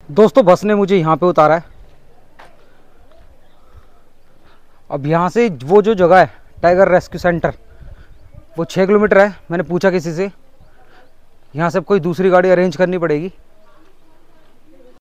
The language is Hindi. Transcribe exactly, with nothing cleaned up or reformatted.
दोस्तों बस ने मुझे यहाँ पे उतारा है। अब यहाँ से वो जो जगह है टाइगर रेस्क्यू सेंटर, वो छः किलोमीटर है। मैंने पूछा किसी से, यहाँ से कोई दूसरी गाड़ी अरेंज करनी पड़ेगी।